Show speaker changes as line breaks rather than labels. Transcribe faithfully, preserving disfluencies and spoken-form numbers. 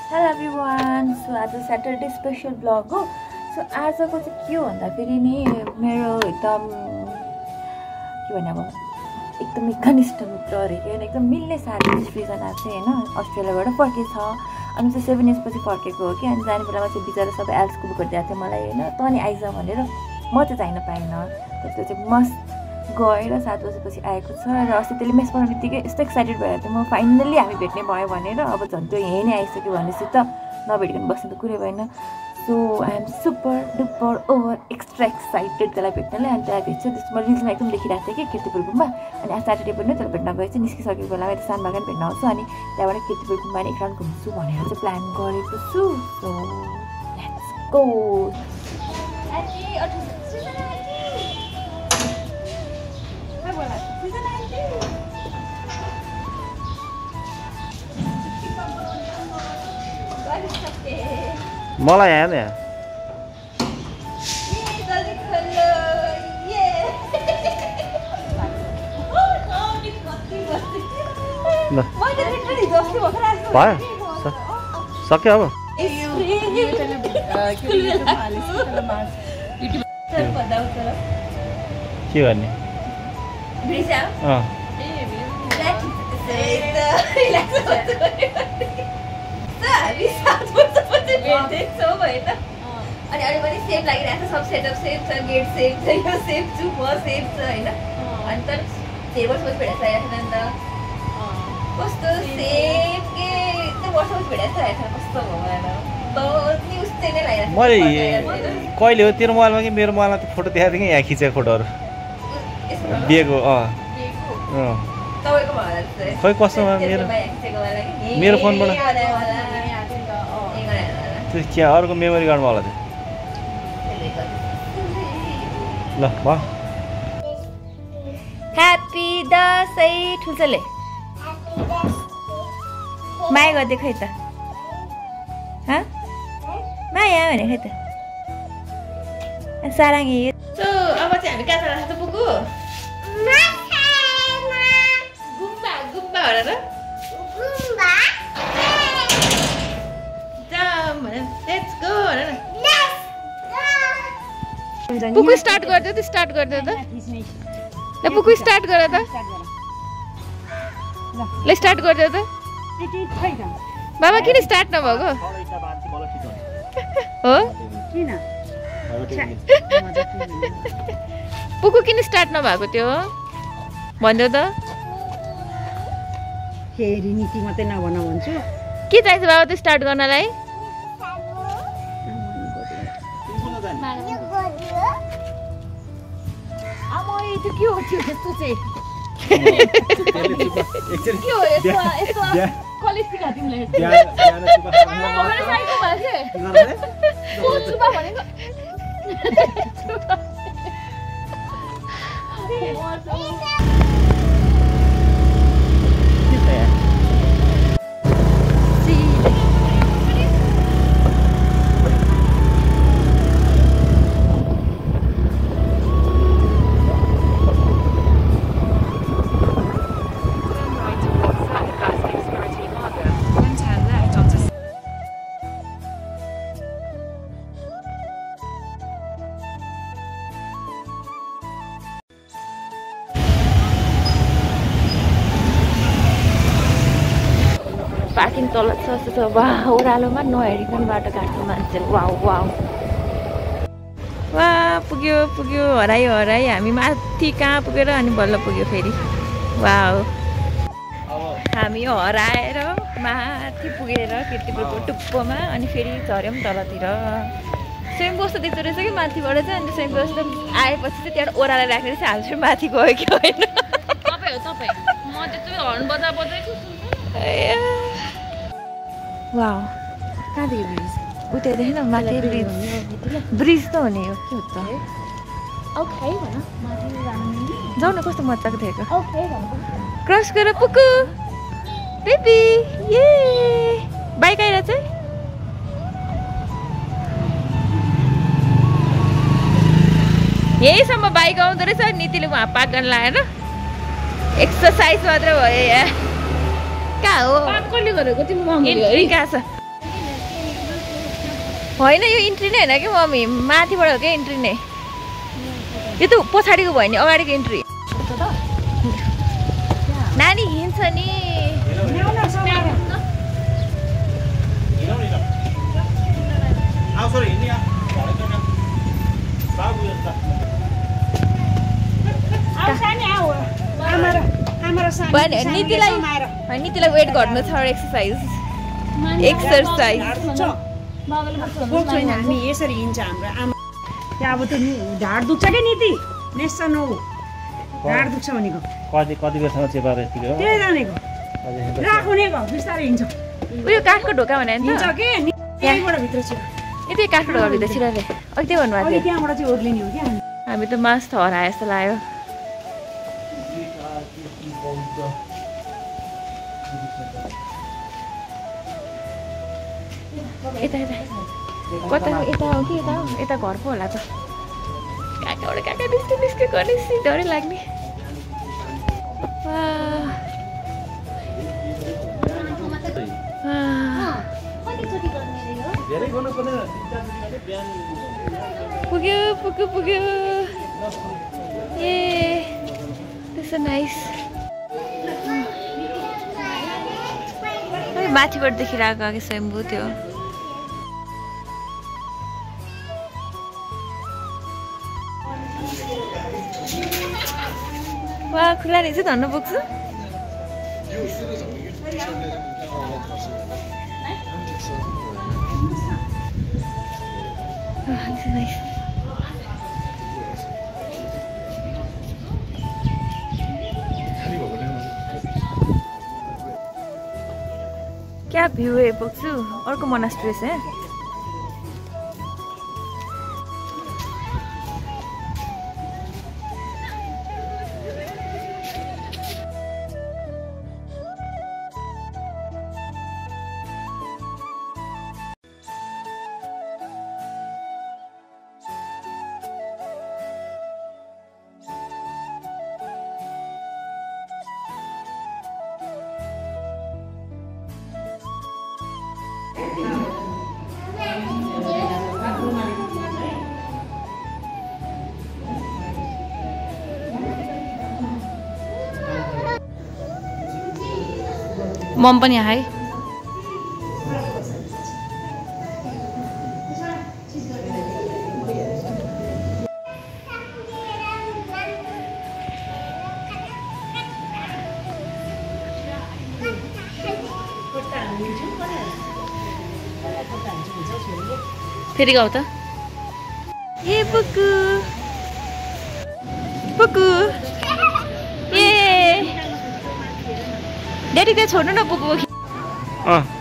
Hello everyone. So आज Saturday special blog हो। So आज को के भन्दाखेरि नि मेरो एकदम के भन्ने अब एकदम घनिष्ठ मित्र अरे के एकदम मिल्ने साथी सृजना चाहिँ हैन अस्ट्रेलियाबाट फर्केछ। अनि चाहिँ सेभेन इयर्स पछि फर्केको हो कि। अनि जाने बेलामा चाहिँ बिचरा सबै एल्स स्कुल गरिदिएको थियो मलाई हैन। त अनि आइज भनेर म चाहिँ जाइन पाइनँ। त्यसले चाहिँ मस्त गएर सात बजेपछि आएको छ। र अस्ति त्यसले मेस पढाउने बित्तिकै यस्तो एक्साइटेड भएर थियो म फाइनल्ली हामी भेट्ने भयो भनेर। अब झन् त्यो यहीँ नै आइसक्यो भनेपछि त नभेटिकन बस्नु त कुरै भएन। So I am super duper over extra excited त्यसलाई भेट्नलाई। अनि त्यसलाई भेट्छु त्यसमा रिल्समा एकदम लेखिरहेको थिएँ कि किर्तिपुर गुम्बा। अनि आज स्याटरडे पनि त्यसलाई भेट्न गएपछि निस्किसकेको बेलामा यता सानबागान भेट्न आउँछु। अनि त्यहाँबाट किर्तिपुर गुम्बा एक राउन्ड घुम्छु भनेर चाहिँ प्लान गरेको छु। So let's go.
मलाई आएन यहाँ भयो सक्यो अब के गर्ने
अनि अरू पनि सेफ लागिरहेको छ। सब सेटअप सेफ छ, गेट सेफ छ, यो सेफ छु म सेफ छ होइन। अनि त धेरै वर्षपछि भेटेको छ नि त कस्तो सेफ के यस्तो वर्षपछि भेटेको छ हेर्छ कस्तो भगवान न्युज चाहिँ नै लागिरहेको।
मैले कहिले हो तेरो मोबाइलमा कि मेरो मोबाइलमा त्यो फोटो देखाएको थिएँ कि यहाँ खिचेको फोटोहरू दिएको। अँ
तपाईँको भयो
खोइ कस्तोमा मेरो मेरो फोनबाट त्यो क्या अर्को मेमोरी कार्डमा होला त्यो ल भयो।
ह्याप्पी दसैँ ठुल्छोले माया गरिदियो खै त माया भने खै त साराङ्गी। सो अब चाहिँ हामी कहाँ जाँदा त पुगु गुम्बा गुम्बा हो र पुकु स्टार्ट गर्दै त स्टार्ट गर्दै त ल पुकु स्टार्ट गर त ल स्टार्ट गर्दै त बाबा किन स्टार्ट नभएको हो पुकु किन स्टार्ट नभएको त्यो भन्दै त
फेरि नीति मात्रै नभन भन्छु।
के चाहिन्छ बाबा त्यो स्टार्ट गर्नलाई त्यो के हो त्यो यस्तो चाहिँ के हो यस्तो यस्तो कलेज सिका तिमीलाई भनेको पार्किङ तल छ जस्तो छ। वा ओह्रालोमा नहेरिकन बाटो काट्नु मान्छे। वा वा वा पुग्यो पुग्यो हरायो हरायो हामी माथि कहाँ पुगेर अनि बल्ल पुग्यो फेरि। वा हामी हराएर माथि पुगेर किर्तिपुरको टुप्पोमा अनि फेरि झऱ्यौँ तलतिर। स्वयं कस्तो देख्दो रहेछ कि माथिबाट चाहिँ। अनि स्वयं कस्तो आएपछि चाहिँ त्यहाँबाट ओह्रालो राखेर चाहिँ हाल्छु माथि गयो कि होइन।
तपाईँ हो तपाईँ म त्यस्तो हर्न बजा बजाएको
वाह कहाँदेखि ब्रिज उतै देखेन माथि ब्रिज ब्रिज त हुने हो के हो त जाऊ न कस्तो मजाको देखेको क्रस गरेर पुकु बेबी ये बाइक आइरहेको चाहिँ यहीसम्म बाइक आउँदो रहेछ। नीतिले उहाँ पार्क गर्न लगाएर एक्सर्साइज मात्रै भयो यहाँ। कहाँ हो
कसले गरेको तिमी
कहाँ छ होइन यो इन्ट्री नै होइन कि मम्मी माथिबाट हो क्या इन्ट्री नै यो त पछाडिको भयो नि अगाडिको इन्ट्री नानी हिँड्छ नि नीतिलाई नीतिलाई वेट गर्नु छ एक्सर्साइज एक्सर्साइज
हामी यसरी हिँड्छ हाम्रो आमा अब त्यो ढाड दुख्छ क्या नीति नेस्छ नौ ढाड दुख्छ भनेको
कति कति बेरसम्म चेपाएर यतिकै हो
त्यही जानेको राखुनेको बिस्तारै हिँड्छ
उयो काठको ढोका भने नि
हिँड्छ के यहीँबाट भित्र छिर
यति काठको ढोका भित्र छिर रे अघि त्यही भन्नुभएको थियो
त्यहाँबाट चाहिँ ओर्लिने हो क्या
हामी त मास त हराए जस्तो लाग्यो यता यता कता यता हो कि यता हो यता घर पो होला त काकाबाट काका निस्के निस्के गर्ने सिधै लाग्ने पुग्यो पुग्यो पुग्यो ए त्यसो नाइस माथिबाट देखिरहेको अघि स्वयम्भू थियो वा खुला रहेछ धन्न पुग्छु क्या भ्यू है पुग्छु अर्को मोनास्ट्री है मम पनि आए फेरि गाउँ त ए पुकु पुकु ए ड्याडी त्यहाँ छोड्नु न पुकु
अँ